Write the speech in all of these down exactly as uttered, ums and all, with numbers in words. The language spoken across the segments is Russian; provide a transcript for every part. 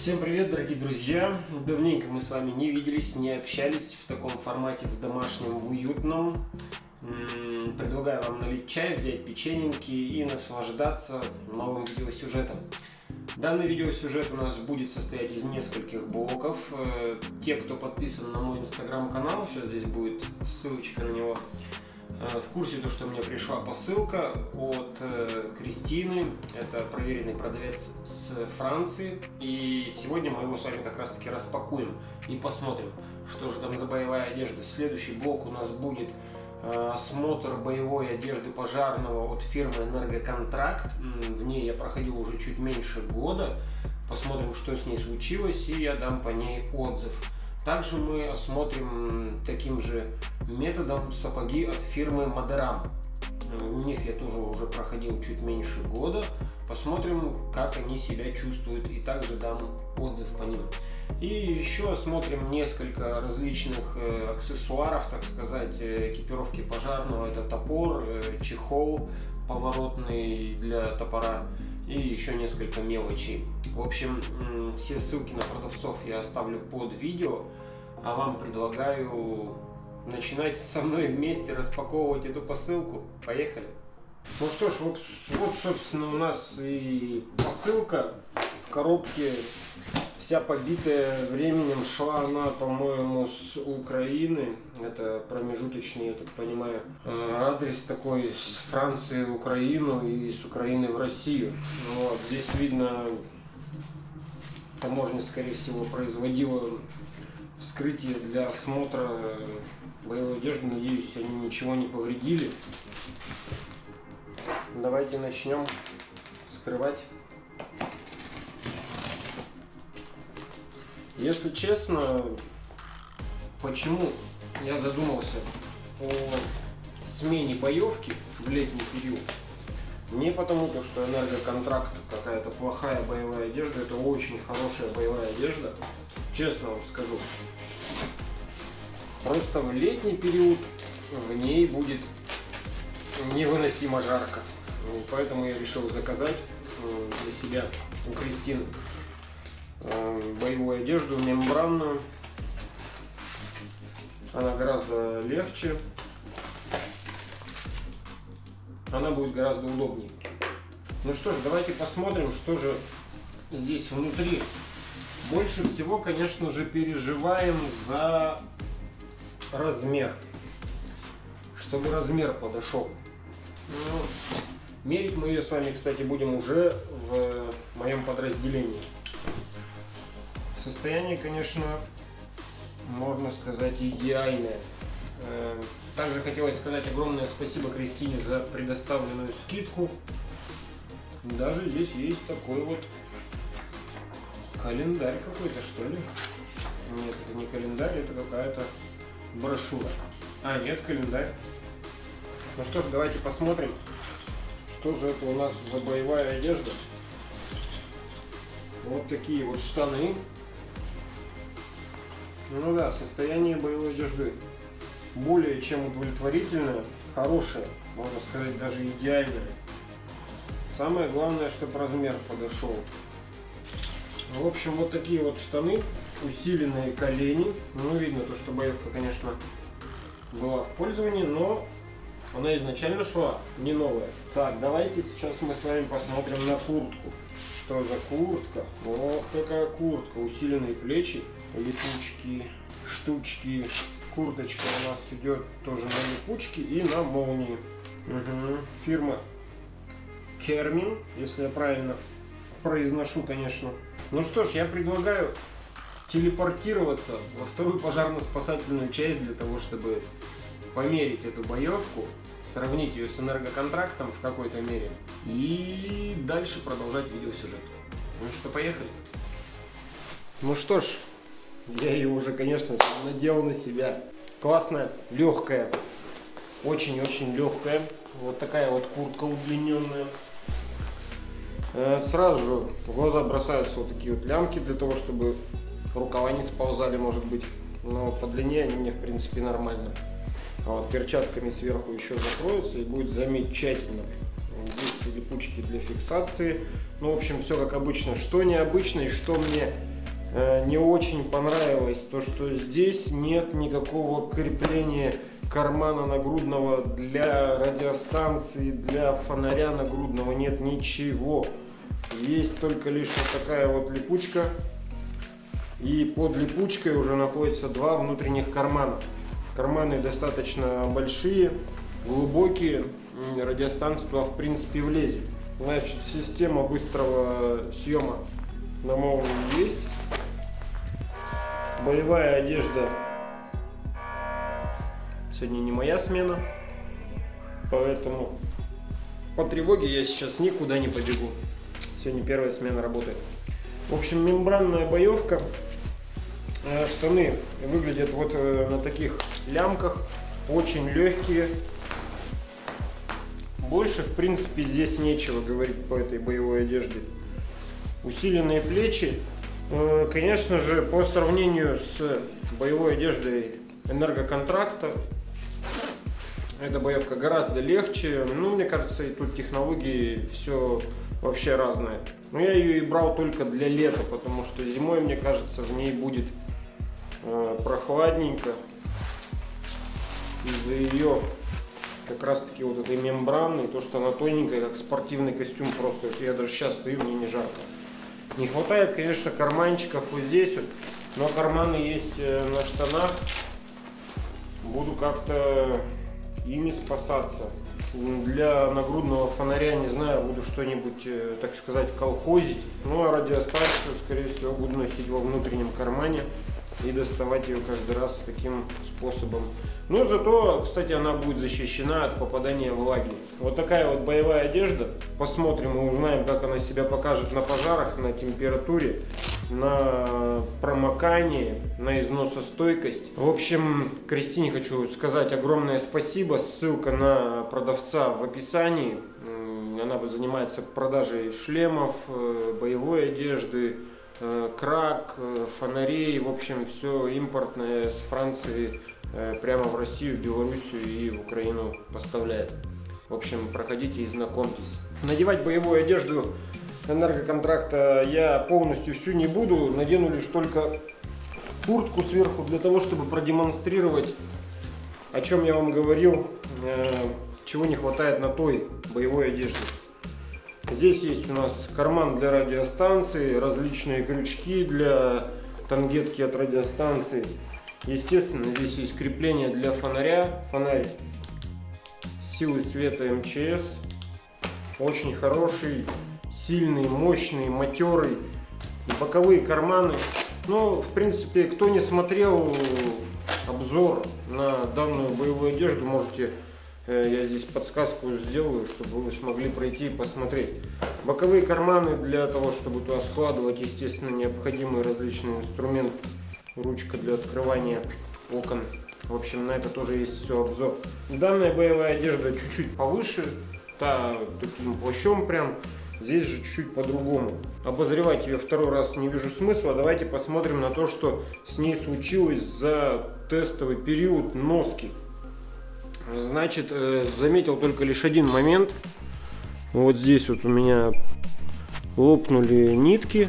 Всем привет, дорогие друзья! Давненько мы с вами не виделись, не общались в таком формате, в домашнем, в уютном. Предлагаю вам налить чай, взять печеньки и наслаждаться новым видеосюжетом. Данный видеосюжет у нас будет состоять из нескольких блоков. Те, кто подписан на мой инстаграм-канал, сейчас здесь будет ссылочка на него, в курсе, то, что мне пришла посылка от Кристины. Это проверенный продавец с Франции. И сегодня мы его с вами как раз таки распакуем и посмотрим, что же там за боевая одежда. Следующий блок у нас будет осмотр боевой одежды пожарного от фирмы Энергоконтракт. В ней я проходил уже чуть меньше года. Посмотрим, что с ней случилось, и я дам по ней отзыв. Также мы осмотрим таким же методом сапоги от фирмы Мадерам. У них я тоже уже проходил чуть меньше года. Посмотрим, как они себя чувствуют, и также дам отзыв по ним. И еще осмотрим несколько различных аксессуаров, так сказать, экипировки пожарного. Это топор, чехол поворотный для топора и еще несколько мелочей. В общем, все ссылки на продавцов я оставлю под видео, а вам предлагаю начинать со мной вместе распаковывать эту посылку. Поехали! Ну что ж, вот, вот собственно у нас и посылка в коробке. Вся побитая временем, шла она, по-моему, с Украины. Это промежуточный, я так понимаю, адрес такой: с Франции в Украину и с Украины в Россию. Вот. Здесь видно, таможня, скорее всего, производила вскрытие для осмотра боевой одежды. Надеюсь, они ничего не повредили. Давайте начнем вскрывать. Если честно, почему я задумался о смене боевки в летний период? Не потому, что Энергоконтракт какая-то плохая боевая одежда, это очень хорошая боевая одежда, честно вам скажу. Просто в летний период в ней будет невыносимо жарко. Поэтому я решил заказать для себя у Кристины боевую одежду мембранную. Она гораздо легче, она будет гораздо удобнее. Ну что ж, давайте посмотрим, что же здесь внутри. Больше всего, конечно же, переживаем за размер, чтобы размер подошел. Ну, мерить мы ее с вами, кстати, будем уже в моем подразделении. Состояние, конечно, можно сказать, идеальное. Также хотелось сказать огромное спасибо Кристине за предоставленную скидку. Даже здесь есть такой вот календарь какой-то, что ли? Нет, это не календарь, это какая-то брошюра. А, нет, календарь. Ну что ж, давайте посмотрим, что же это у нас за боевая одежда. Вот такие вот штаны. Ну да, состояние боевой одежды более чем удовлетворительное, хорошее, можно сказать, даже идеальное. Самое главное, чтобы размер подошел. В общем, вот такие вот штаны, усиленные колени. Ну, видно то, что боевка, конечно, была в пользовании, но она изначально шла не новая. Так, давайте сейчас мы с вами посмотрим на куртку. Что за куртка? Ох, какая куртка! Усиленные плечи, липучки, штучки. Курточка у нас идет тоже на липучке и на молнии. Угу. Фирма Кермин, если я правильно произношу, конечно. Ну что ж, я предлагаю телепортироваться во вторую пожарно-спасательную часть для того, чтобы померить эту боевку, сравнить ее с Энергоконтрактом в какой-то мере и дальше продолжать видеосюжет. Ну что, поехали? Ну что ж, я ее уже, конечно, надел на себя. Классная, легкая, очень-очень легкая. Вот такая вот куртка удлиненная. Сразу же в глаза бросаются вот такие вот лямки для того, чтобы рукава не сползали, может быть. Но по длине они мне, в принципе, нормально. А вот перчатками сверху еще закроются и будет замечательно. Здесь липучки для фиксации. Ну, в общем, все как обычно. Что необычно и что мне не очень понравилось то, что здесь нет никакого крепления кармана нагрудного для радиостанции, для фонаря нагрудного, нет ничего. Есть только лишь вот такая вот липучка. И под липучкой уже находится два внутренних кармана. Карманы достаточно большие, глубокие. Радиостанция туда в принципе влезет. Значит, система быстрого съема на молнии есть. Боевая одежда. Сегодня не моя смена, поэтому по тревоге я сейчас никуда не побегу. Сегодня первая смена работает. В общем, мембранная боевка. Штаны выглядят вот на таких лямках, очень легкие. Больше, в принципе, здесь нечего говорить по этой боевой одежде. Усиленные плечи. Конечно же, по сравнению с боевой одеждой энергоконтракта, эта боевка гораздо легче. Ну, мне кажется, и тут технологии все вообще разное. Но я ее и брал только для лета, потому что зимой, мне кажется, в ней будет э, прохладненько. Из-за ее как раз таки вот этой мембраны, то, что она тоненькая, как спортивный костюм просто. Вот я даже сейчас стою, мне не жарко. Не хватает, конечно, карманчиков вот здесь вот, но карманы есть на штанах. Буду как-то ими спасаться. Для нагрудного фонаря, не знаю, буду что-нибудь, так сказать, колхозить. Ну а радиостанцию, скорее всего, буду носить во внутреннем кармане и доставать ее каждый раз таким способом. Но зато, кстати, она будет защищена от попадания влаги. Вот такая вот боевая одежда. Посмотрим и узнаем, как она себя покажет на пожарах, на температуре, на промокании, на износостойкость. В общем, Кристине хочу сказать огромное спасибо. Ссылка на продавца в описании. Она занимается продажей шлемов, боевой одежды, крак, фонарей. В общем, все импортное с Франции прямо в Россию, в Белоруссию и в Украину поставляет. В общем, проходите и знакомьтесь. Надевать боевую одежду энергоконтракта я полностью всю не буду. Надену лишь только куртку сверху для того, чтобы продемонстрировать, о чем я вам говорил, чего не хватает на той боевой одежде. Здесь есть у нас карман для радиостанции, различные крючки для тангетки от радиостанции. Естественно, здесь есть крепление для фонаря. Фонарь силы света эм че эс. Очень хороший, сильный, мощный, матерый. Боковые карманы. Ну, в принципе, кто не смотрел обзор на данную боевую одежду, можете, я здесь подсказку сделаю, чтобы вы смогли пройти и посмотреть. Боковые карманы для того, чтобы туда складывать, естественно, необходимый различный инструмент. Ручка для открывания окон. В общем, на это тоже есть все обзор. Данная боевая одежда чуть-чуть повыше, та таким плащом прям. Здесь же чуть-чуть по-другому. Обозревать ее второй раз не вижу смысла. Давайте посмотрим на то, что с ней случилось за тестовый период носки. Значит, заметил только лишь один момент. Вот здесь вот у меня лопнули нитки.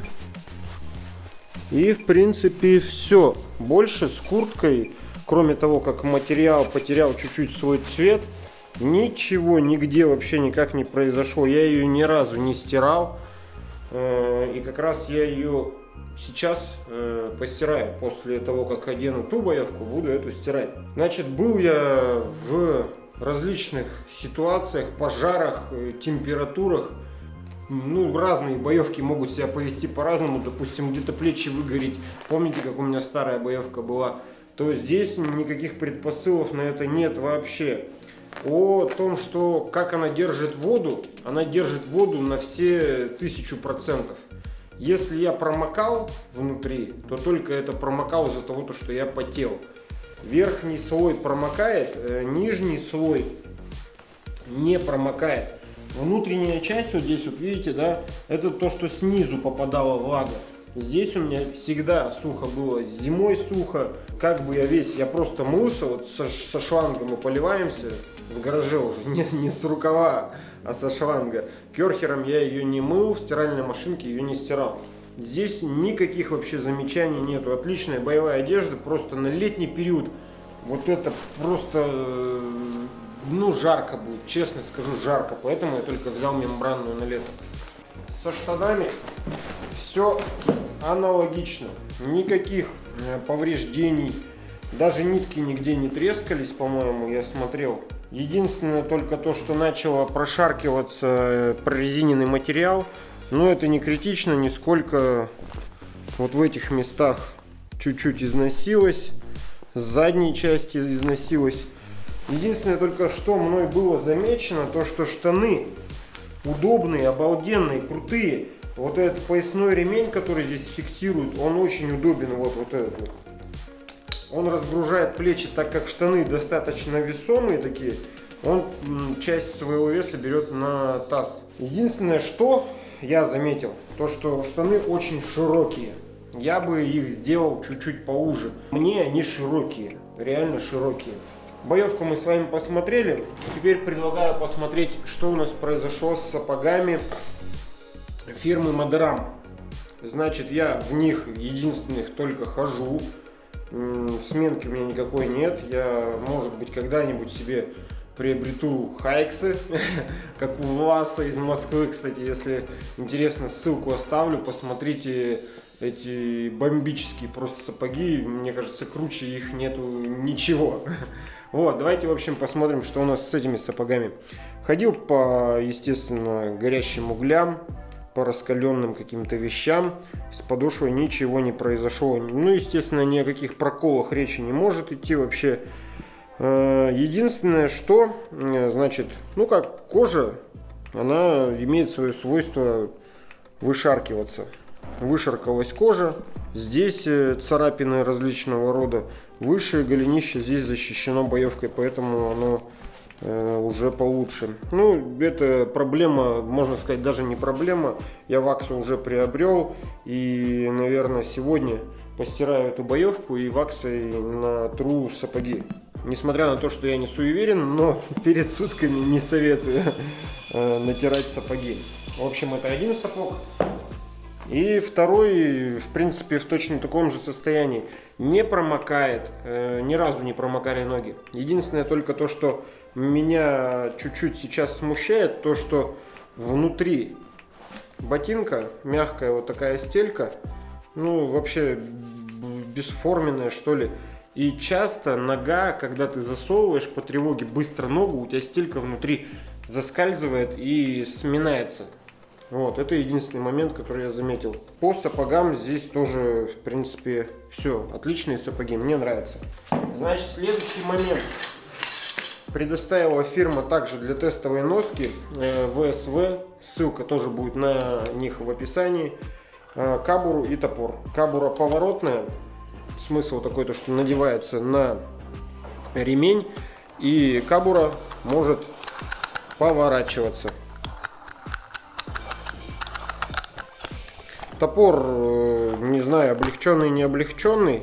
И в принципе все. Больше с курткой, кроме того, как материал потерял чуть-чуть свой цвет, ничего нигде вообще никак не произошло. Я ее ни разу не стирал. И как раз я ее сейчас постираю. После того, как одену ту боевку, буду эту стирать. Значит, был я в различных ситуациях, пожарах, температурах. Ну, разные боевки могут себя повести по-разному. Допустим, где-то плечи выгореть. Помните, как у меня старая боевка была? То здесь никаких предпосылов на это нет вообще. О том, что как она держит воду, она держит воду на все тысячу процентов. Если я промокал внутри, то только это промокал из-за того, что я потел. Верхний слой промокает, нижний слой не промокает. Внутренняя часть, вот здесь вот видите, да, это то, что снизу попадала влага. Здесь у меня всегда сухо было, зимой сухо, как бы я весь, я просто мылся, вот со, со шлангом мы поливаемся в гараже уже, не, не с рукава, а со шланга. Керхером я ее не мыл, в стиральной машинке ее не стирал. Здесь никаких вообще замечаний нету. Отличная боевая одежда, просто на летний период. Вот это просто, ну, жарко будет, честно скажу, жарко. Поэтому я только взял мембранную на лето. Со штанами все аналогично. Никаких повреждений. Даже нитки нигде не трескались, по-моему, я смотрел. Единственное только то, что начало прошаркиваться прорезиненный материал. Но это не критично, нисколько. Вот в этих местах чуть-чуть износилось. С задней части износилось. Единственное только, что мной было замечено, то что штаны удобные, обалденные, крутые. Вот этот поясной ремень, который здесь фиксирует, он очень удобен. Вот, вот этот вот. Он разгружает плечи, так как штаны достаточно весомые такие. Он часть своего веса берет на таз. Единственное, что я заметил, то что штаны очень широкие. Я бы их сделал чуть-чуть поуже. Мне они широкие, реально широкие. Боевку мы с вами посмотрели. Теперь предлагаю посмотреть, что у нас произошло с сапогами фирмы Мадерам. Значит, я в них единственных только хожу. Сменки у меня никакой нет. Я, может быть, когда-нибудь себе приобрету хайксы, как у Власа из Москвы. Кстати, если интересно, ссылку оставлю. Посмотрите эти бомбические просто сапоги. Мне кажется, круче их нету ничего. Вот, давайте, в общем, посмотрим, что у нас с этими сапогами. Ходил по, естественно, горящим углям, по раскаленным каким-то вещам. С подошвой ничего не произошло. Ну, естественно, ни о каких проколах речи не может идти вообще. Единственное, что, значит, ну как кожа, она имеет свое свойство вышаркиваться. Вышаркалась кожа, здесь царапины различного рода, выше голенище здесь защищено боевкой, поэтому оно э, уже получше. Ну, это проблема, можно сказать, даже не проблема. Я ваксу уже приобрел и, наверное, сегодня постираю эту боевку и ваксой натру сапоги. Несмотря на то, что я не суеверен, но перед сутками не советую э, натирать сапоги. В общем, это один сапог. И второй, в принципе, в точно таком же состоянии. Не промокает, э, ни разу не промокали ноги. Единственное только то, что меня чуть-чуть сейчас смущает, то, что внутри ботинка мягкая вот такая стелька, ну, вообще бесформенная, что ли. И часто нога, когда ты засовываешь по тревоге быстро ногу, у тебя стелька внутри заскальзывает и сминается. Вот, это единственный момент, который я заметил. По сапогам здесь тоже, в принципе, все. Отличные сапоги, мне нравятся. Значит, следующий момент. Предоставила фирма также для тестовой носки э, вэ эс вэ. Ссылка тоже будет на них в описании. Э, кабуру и топор. Кабура поворотная. Смысл такой, то что надевается на ремень, и кабура может поворачиваться. Топор, не знаю, облегченный, не облегченный.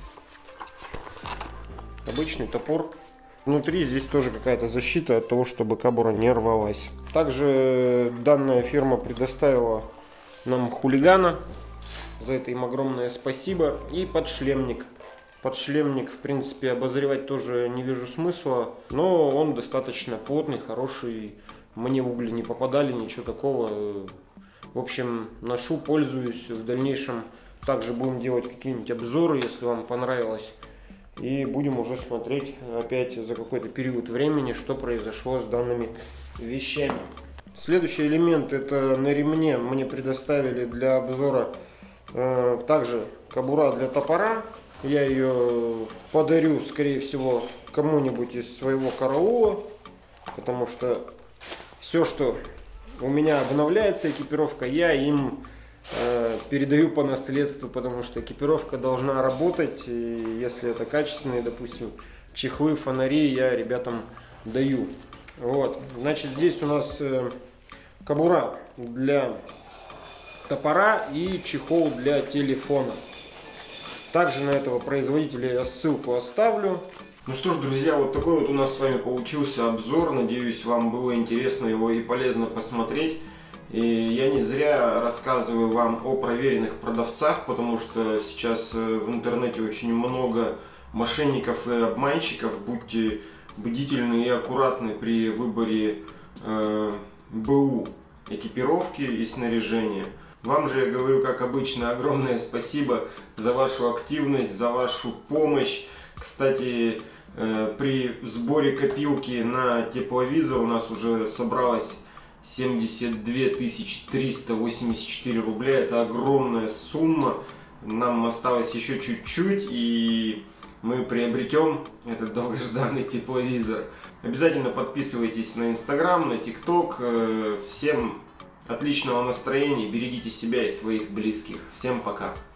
Обычный топор. Внутри здесь тоже какая-то защита от того, чтобы кабура не рвалась. Также данная фирма предоставила нам хулигана. За это им огромное спасибо. И подшлемник. Подшлемник, в принципе, обозревать тоже не вижу смысла. Но он достаточно плотный, хороший. Мне в угли не попадали, ничего такого. В общем, ношу, пользуюсь. В дальнейшем также будем делать какие-нибудь обзоры, если вам понравилось. И будем уже смотреть опять за какой-то период времени, что произошло с данными вещами. Следующий элемент, это на ремне мне предоставили для обзора э, также кобура для топора. Я ее подарю, скорее всего, кому-нибудь из своего караула, потому что все, что у меня обновляется экипировка, я им э, передаю по наследству, потому что экипировка должна работать, и если это качественные, допустим, чехлы, фонари, я ребятам даю. Вот, значит, здесь у нас э, кобура для топора и чехол для телефона. Также на этого производителя я ссылку оставлю. Ну что ж, друзья, вот такой вот у нас с вами получился обзор. Надеюсь, вам было интересно его и полезно посмотреть. И я не зря рассказываю вам о проверенных продавцах, потому что сейчас в интернете очень много мошенников и обманщиков. Будьте бдительны и аккуратны при выборе э, БУ, экипировки и снаряжения. Вам же я говорю, как обычно, огромное спасибо за вашу активность, за вашу помощь. Кстати, э, при сборе копилки на тепловизор у нас уже собралось семьдесят две тысячи триста восемьдесят четыре рубля. Это огромная сумма. Нам осталось еще чуть-чуть, и мы приобретем этот долгожданный тепловизор. Обязательно подписывайтесь на Инстаграм, на ТикТок. Всем отличного настроения, берегите себя и своих близких. Всем пока!